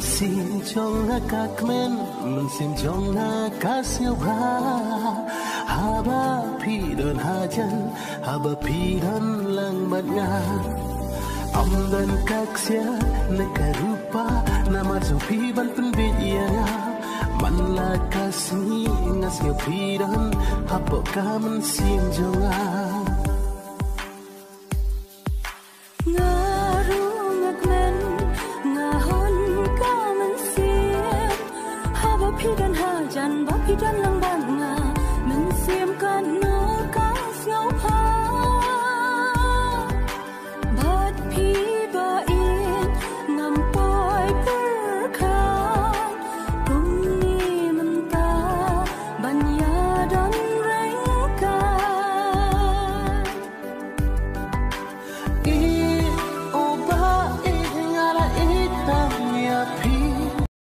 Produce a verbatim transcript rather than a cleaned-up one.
xin chong ngaka kmen mun xin chong ngaka siêu ba haba pi don hajan haba pi dan lang badnya am dan kaksia nakarupa nama zupi ban penbiya man la kasni ngasio pi dan haba kamen sin jonga Pi dan hajan, ba pi dan lang